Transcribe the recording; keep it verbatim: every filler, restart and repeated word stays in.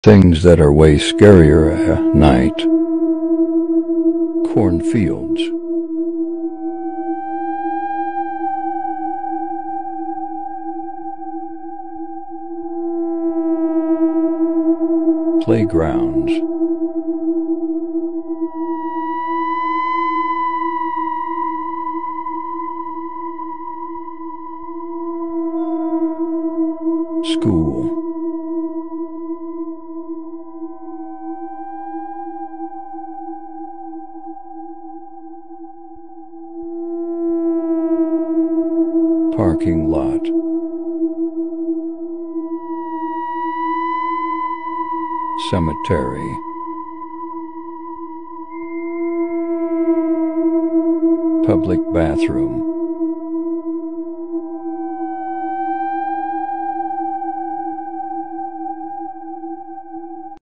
Things that are way scarier at night. Cornfields. Playgrounds. School. Parking lot. Cemetery. Public bathroom.